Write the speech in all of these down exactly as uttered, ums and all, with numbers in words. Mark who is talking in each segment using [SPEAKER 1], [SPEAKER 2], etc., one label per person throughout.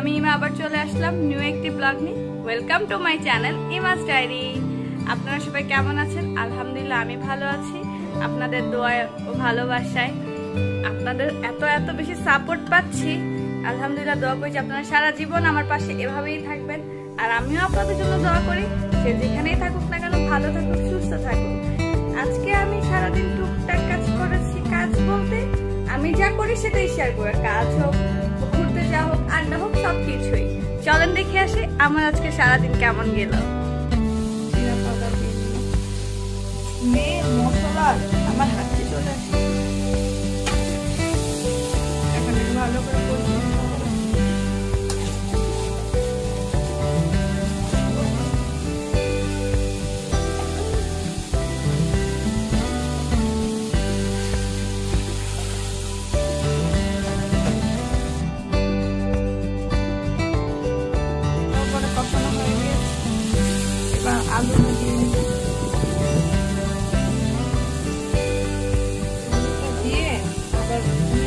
[SPEAKER 1] আমি ইমা আবার চলে আসলাম নিউ একটি ব্লগ নিয়ে। Welcome to my channel Ima's diary. আপনারা সবাই কেমন আছেন? আলহামদুলিল্লাহ আমি ভালো আছি। আপনাদের দোয়ায় ও ভালোবাসায় আপনাদের এত এত বেশি সাপোর্ট পাচ্ছি। আলহামদুলিল্লাহ দোয়া করি যে আপনারা সারা জীবন আমার পাশে এভাবেই থাকবেন। আর আমিও আপনাদের জন্য দোয়া করি সে যেখানেই থাকুক না কেন ভালো থাকুক, সুস্থ থাকুক। আজকে আমি সারাদিন টুকটাক কাজ করেছি। কাজ বলতে আমি যা করি সেটাই শেয়ার করি, কাজ হোক, ঘুরতে যাওয়া হোক, আড্ডা হোক, সবকিছুই। চলেন দেখে আসি আমার আজকে সারাদিন কেমন গেল। মেয়ে মশলা আমার হাতে চলে আসে, এখন ভালো করে আলু দিয়ে আবার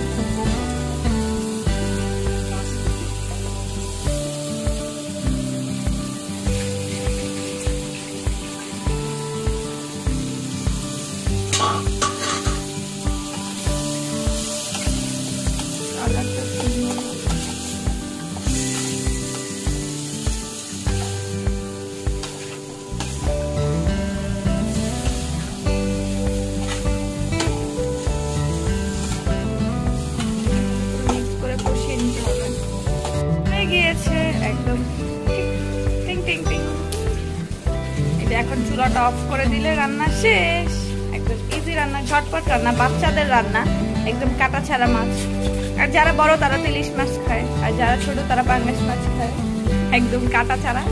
[SPEAKER 1] একদম টিং টিং টিং। এটা এখন চুলাটা অফ করে দিলে রান্না শেষ। একদম ইজি রান্না, ঝটপট রান্না, বাচ্চাদের রান্না, একদম কাটা ছাড়া মাছ। আর যারা বড় তারা তো ইলিশ মাছ খায়, আর যারা ছোট তারা পাঙ্গাস মাছ খায়, একদম কাটা ছাড়া।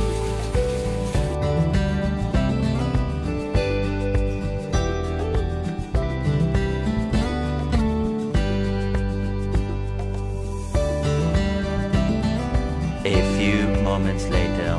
[SPEAKER 2] A few moments later.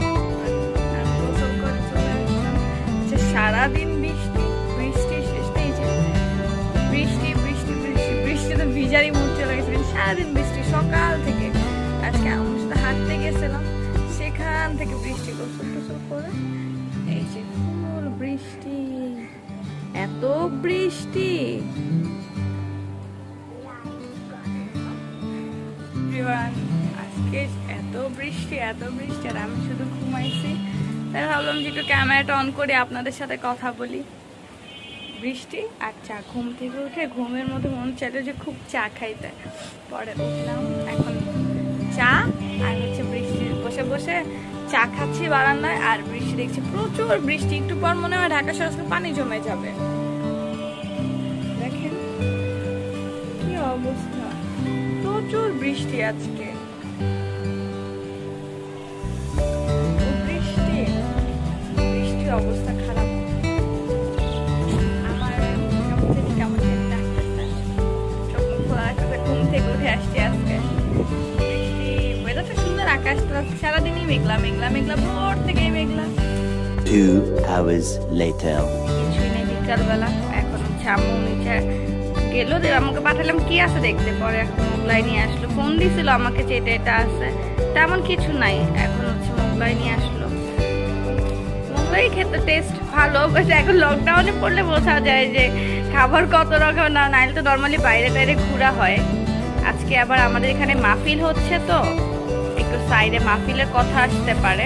[SPEAKER 1] সারাদিন বৃষ্টি বৃষ্টি শেষ পেয়েছে, বৃষ্টি বৃষ্টি বৃষ্টি বৃষ্টি তো ভিজারি মুখ চলে গেছে। সারাদিন বৃষ্টি সকাল থেকে। আজকে আমার সাথে হাঁটতে গেছিলাম, সেখান থেকে বৃষ্টি গোসল টোসল করে এই যে ফুল বৃষ্টি, এত বৃষ্টি। আজকে এত বৃষ্টি এত বৃষ্টি আর আমি শুধু ঘুমাইছি। তাই ভাবলাম যে একটু ক্যামেরাটা অন করে আপনাদের সাথে কথা বলি। বৃষ্টি আর চা, ঘুম থেকে উঠে ঘুমের মধ্যে মন চাইলো যে খুব চা খাইতে। পরে উঠলাম, এখন চা আর হচ্ছে বৃষ্টি, বসে বসে চা খাচ্ছি বারান্দায় আর বৃষ্টি দেখছি, প্রচুর বৃষ্টি। একটু পর মনে হয় ঢাকা শহরে পানি জমে যাবে। দেখেন কি অবস্থা, প্রচুর বৃষ্টি আজকে। অবস্থা খারাপ। আমার কেমন ঘুম থেকে উঠে আসছি আজকে। বৃষ্টি, ওয়েদারটা সুন্দর, আকাশটা সারাদিনই মেঘলা মেঘলা মেঘলা, ভোর থেকেই মেঘলা।
[SPEAKER 2] Two hours later.
[SPEAKER 1] কিছুই নেই বিকালবেলা। এখন হচ্ছে আম্মু নিচে গেলো, আমাকে পাঠালাম কি আছে দেখতে। পরে এখন মোগলাই নিয়ে আসলো, ফোন দিছিল আমাকে যে এটা এটা আছে, তেমন কিছু নাই। এখন হচ্ছে মোগলাই নিয়ে আসলো। খেতে টেস্ট ভালো, বাট এখন লকডাউনে পড়লে বোঝা যায় যে খাবার কত রকম না, নাইলে তো নর্মালি বাইরে টাইরে ঘোরা হয়। আজকে আবার আমাদের এখানে মাহফিল হচ্ছে, তো একটু সাইডে মাহফিলের কথা আসতে পারে।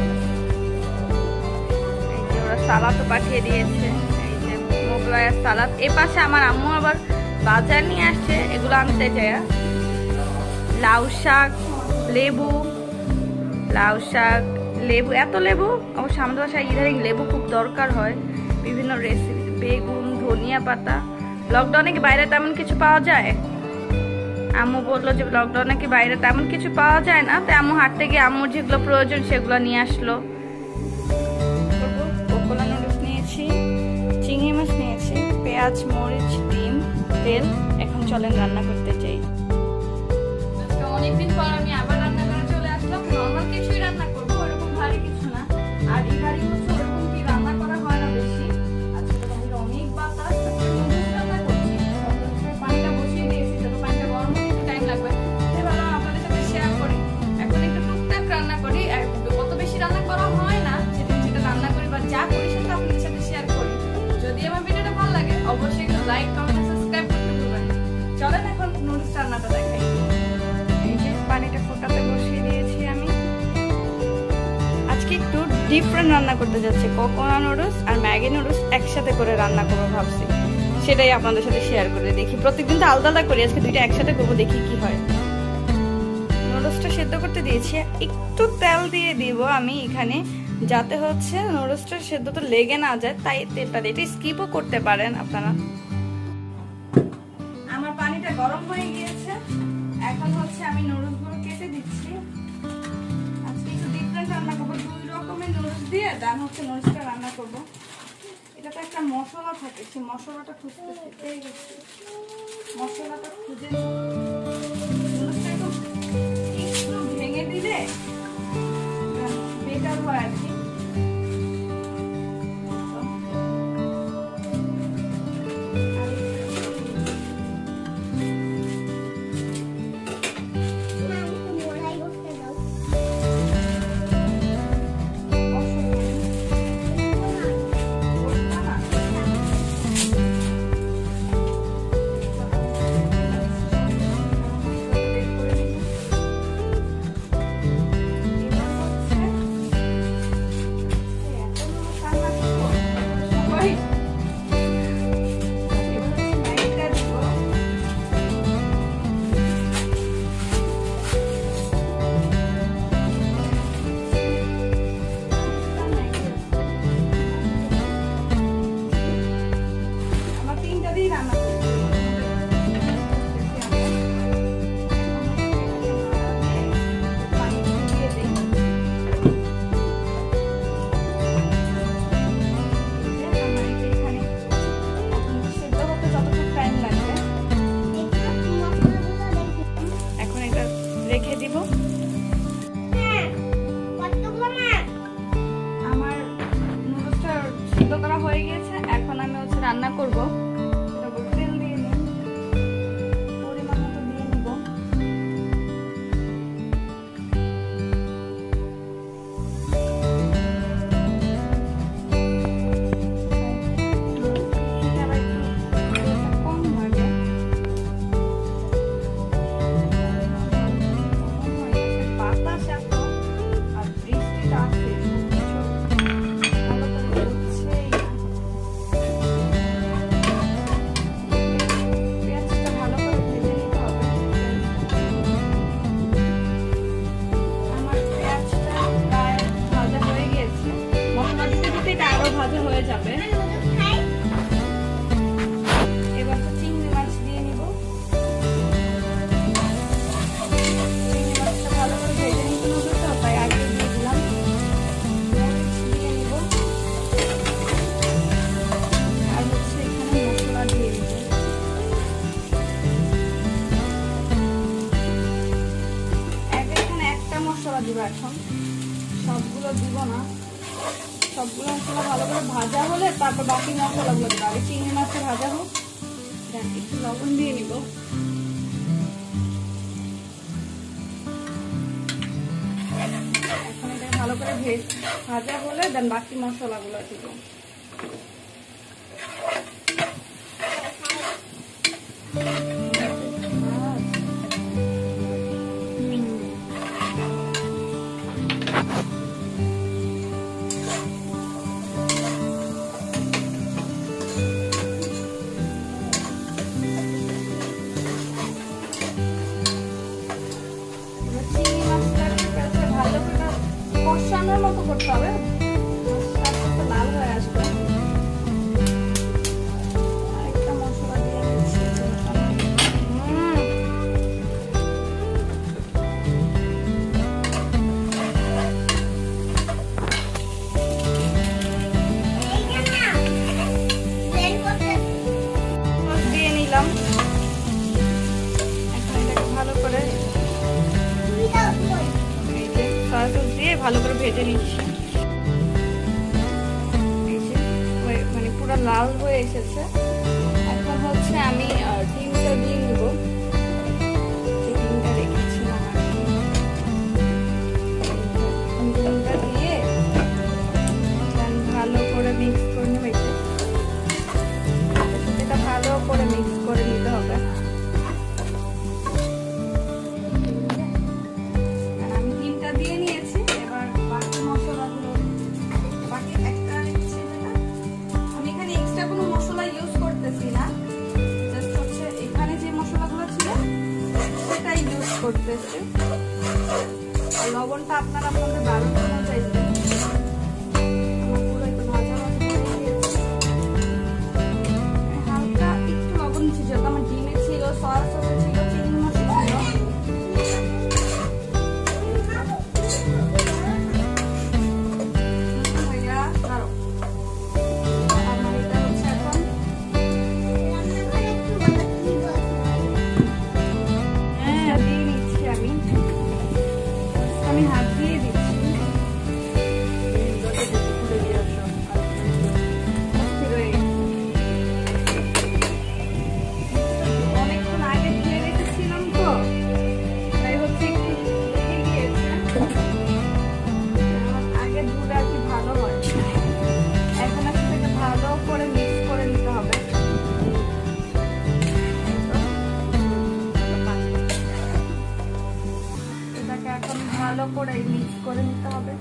[SPEAKER 1] এই যে ওরা সালাদও পাঠিয়ে দিয়েছে, এই যে মোগলাই আর সালাদ। এ পাশে আমার আম্মু আবার বাজার নিয়ে আসছে, এগুলো আনতে যায়। লাউ শাক, লেবু, লাউ শাক, লেবু, এত লেবু। অবশ্য আমাদের বাসায় ইদারিং লেবু খুব দরকার হয় বিভিন্ন রেসিপি। বেগুন, ধনিয়া পাতা। লকডাউনে কি বাইরে তেমন কিছু পাওয়া যায়? আম্মু বললো যে লকডাউনে কি বাইরে তেমন কিছু পাওয়া যায় না, তাই আম্মু হাঁটতে গিয়ে আম্মুর যেগুলো প্রয়োজন সেগুলো নিয়ে আসলো। কোকোলা নুডলস নিয়েছি, চিংড়ি মাছ নিয়েছি, পেঁয়াজ, মরিচ, ডিম, তেল। এখন চলেন রান্না করতে চাই। অনেকদিন পর আমি আবার রান্না করে চলে আসলাম। নর্মাল কিছুই রান্না করবো, ওরকম ভারী কিছু না। আর এই ভারী হচ্ছে ওরকম কি রান্না করা হয় না বেশি। আজকে তো অনেক বাতাস, রান্না করছি, পানিটা বসিয়ে দিয়েছি, তো পানিটা গরম হতে একটু টাইম লাগবে। আপনাদের সাথে শেয়ার করি। এখন একটু ডিফারেন্ট রান্না করতে যাচ্ছি, কোকোনা নুডলস আর ম্যাগি নুডলস একসাথে করে রান্না করবো ভাবছি। সেটাই আপনাদের সাথে শেয়ার করে দেখি। প্রত্যেকদিন তো আলাদা আলাদা করি, আজকে দুইটা একসাথে করবো, দেখি কি হয়। নুডলসটা সেদ্ধ করতে দিয়েছি, একটু তেল দিয়ে দিব আমি এখানে, যাতে হচ্ছে নুডলসটা সেদ্ধ তো লেগে না যায়, তাই তেলটা দিয়ে। এটা স্কিপও করতে পারেন আপনারা। আমার পানিটা গরম হয়ে গিয়েছে, এখন হচ্ছে আমি নুডলসগুলো কেটে দিচ্ছি। আজকে একটু ডিফারেন্ট রান্না করবো, দুই রকমের নুডলস দিয়ে দাম হচ্ছে নুডলসটা রান্না করবো। এটা তো একটা মশলা থাকে, সেই মশলাটা খুঁজতে পেয়ে গেছি, মশলাটা খুঁজে নুডলসটা একটু ভেঙে দিলে বেটার হয় আর কি। রেখে দিব। আমার নুডলসটা সিদ্ধ করা হয়ে গিয়েছে, এখন আমি হচ্ছে রান্না করব। তেল দিয়ে নিই, পরিমাণ মতো দিয়ে নিব। ভাজা হয়ে যাবে। এবার তো চিংড়ি মাছ দিয়ে নিব। চিংড়ি মাছটা ভালো করে ভেজে নিতে হবে, তো তাই আগে দিয়ে দিলাম। মরিচ দিয়ে নিব আর হচ্ছে এখানে মশলা দিয়ে দিব। এক এখানে একটা মশলা দিব, এখন সবগুলো দিব না। সবগুলো মশলা ভালো করে ভাজা হলে তারপর বাকি মশলাগুলো দেবো। আগে চিংড়ি মাছটা ভাজা হোক, দেন একটু লবণ দিয়ে নিব। এখন এটা ভালো করে ভেজ ভাজা হলে দেন বাকি মশলাগুলো দিব। কষানোর মতো করতে হবে, লাল হয়ে আসবে। আরেকটা মশলা দিয়ে দিচ্ছি। দিয়ে নিলাম, এখন এটাকে ভালো করে দিয়ে ভালো করে ভেজে নিচ্ছি। মানে পুরো লাল হয়ে এসেছে। এখন হচ্ছে আমি ডিমটা দিয়ে নিব, ডিমটা রেখেছিলাম আর কি। ডিমটা দিয়ে ভালো করে মিক্স করে নেব। এটা ভালো করে মিক্স করে নিতে হবে। আমি ডিমটা দিয়ে নিয়েছি, এবার বাকি মশলাগুলো বেশি। আর লবণটা আপনারা আপনাদের ব্যালেন্স অনুযায়ী দিবেন। আমার পুরো একটু ভাজা ভাজা হয়ে গিয়েছে। হালকা একটু লবণ দিচ্ছি, যেহেতু আমার ডিমে ছিল, সয়া সসে ছিল, চিংড়ি মাছ ছিল। আমি হাত দিয়ে দিচ্ছি। অনেকক্ষণ আগে ধুয়ে রেখেছিলাম তো, তাই হচ্ছে একটু লেগে গিয়েছে। আগে ধুলে আর কি ভালো হয়। এখন আর সেটাকে ভালো করে মিক্স করে নিতে হবে। এখন ভালো করে মিক্স করে নিতে হবে।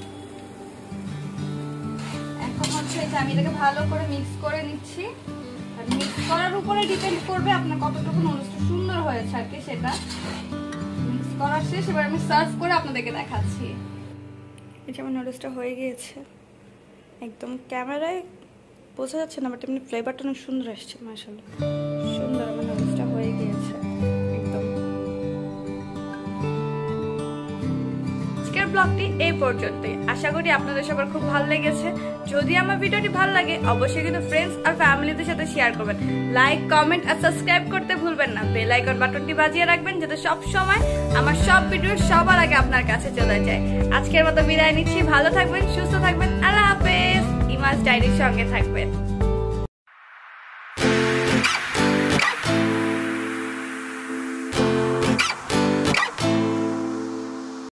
[SPEAKER 1] এখন হচ্ছে আমি এটাকে ভালো করে মিক্স করে নিচ্ছি। আর মিক্স করার উপরে ডিপেন্ড করবে আপনার কতটুকু নুডলসটা সুন্দর হয়েছে আর কি, সেটা মিক্স করার শেষ। এবার আমি সার্ভ করে আপনাদেরকে দেখাচ্ছি। এটা আমার নুডলসটা হয়ে গিয়েছে, একদম ক্যামেরায় বোঝা যাচ্ছে না, বাট এমনি ফ্লেভারটা অনেক সুন্দর আসছে। মাশাআল্লাহ, সুন্দর আমার নুডলসটা হয়ে গিয়েছে একদম। আজকের ব্লগটি এই পর্যন্তই। আশা করি আপনাদের সবার খুব ভালো লেগেছে। যদি আমার ভিডিওটি ভালো লাগে অবশ্যই কিন্তু ফ্রেন্ডস আর ফ্যামিলিদের সাথে শেয়ার করবেন। লাইক, কমেন্ট আর সাবস্ক্রাইব করতে ভুলবেন না। বেল আইকন বাটনটি বাজিয়ে রাখবেন যাতে সব সময় আমার সব ভিডিও সবার আগে আপনার কাছে চলে যায়। আজকের মতো বিদায় নিচ্ছি। ভালো থাকবেন, সুস্থ থাকবেন। আল্লাহ হাফেজ। ইমাস ডায়েরির সঙ্গে থাকবেন।